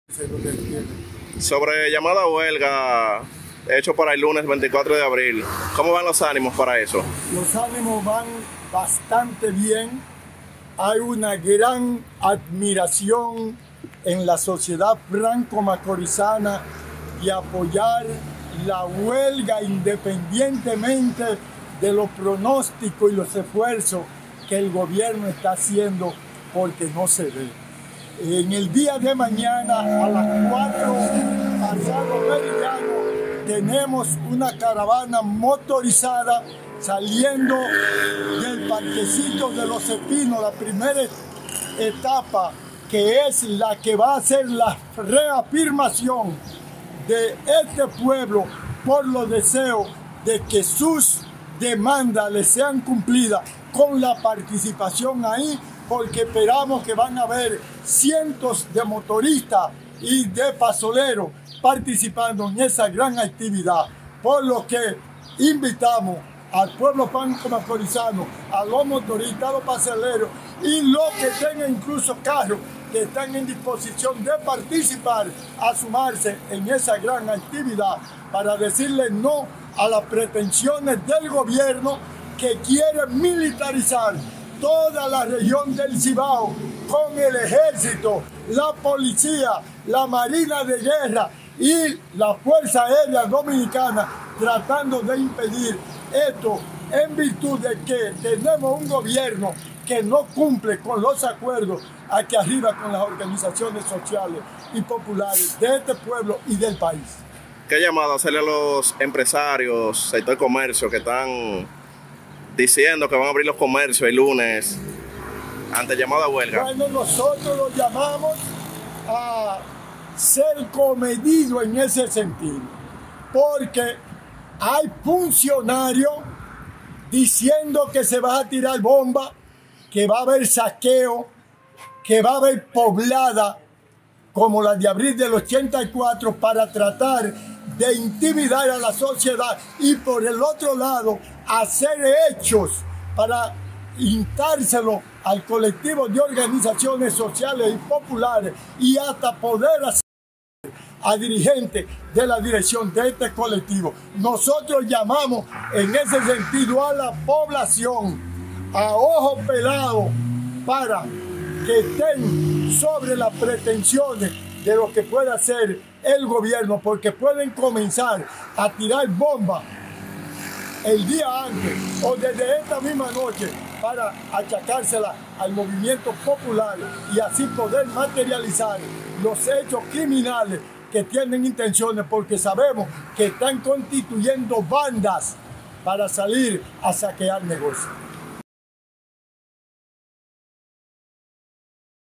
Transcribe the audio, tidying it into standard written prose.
Sobre llamada a huelga hecho para el lunes 24 de abril, ¿cómo van los ánimos para eso? Los ánimos van bastante bien. Hay una gran admiración en la sociedad franco-macorizana de apoyar la huelga independientemente de los pronósticos y los esfuerzos que el gobierno está haciendo porque no se ve. En el día de mañana a las 4 pasado meridiano tenemos una caravana motorizada saliendo del Parquecito de los Espinos, la primera etapa, que es la que va a ser la reafirmación de este pueblo por los deseos de que sus demandas les sean cumplidas con la participación ahí, porque esperamos que van a haber cientos de motoristas y de pasoleros participando en esa gran actividad, por lo que invitamos al pueblo franco-macorizano, a los motoristas, a los pasoleros y los que tengan incluso carros que están en disposición de participar, a sumarse en esa gran actividad para decirle no a las pretensiones del gobierno que quiere militarizar toda la región del Cibao con el ejército, la policía, la marina de guerra y la Fuerza Aérea Dominicana, tratando de impedir esto en virtud de que tenemos un gobierno que no cumple con los acuerdos aquí arriba con las organizaciones sociales y populares de este pueblo y del país. ¿Qué llamada hacerle a los empresarios, sector comercio, que están diciendo que van a abrir los comercios el lunes ante llamada a huelga? Bueno, nosotros los llamamos a ser comedidos en ese sentido, porque hay funcionarios diciendo que se va a tirar bomba, que va a haber saqueo, que va a haber poblada como la de abril del 84 para tratar de intimidar a la sociedad y por el otro lado hacer hechos para instárselo al colectivo de organizaciones sociales y populares y hasta poder hacer a dirigentes de la dirección de este colectivo. Nosotros llamamos en ese sentido a la población a ojo pelado para que estén sobre las pretensiones de lo que puede hacer el gobierno, porque pueden comenzar a tirar bombas el día antes o desde esta misma noche para achacársela al movimiento popular y así poder materializar los hechos criminales que tienen intenciones, porque sabemos que están constituyendo bandas para salir a saquear negocios.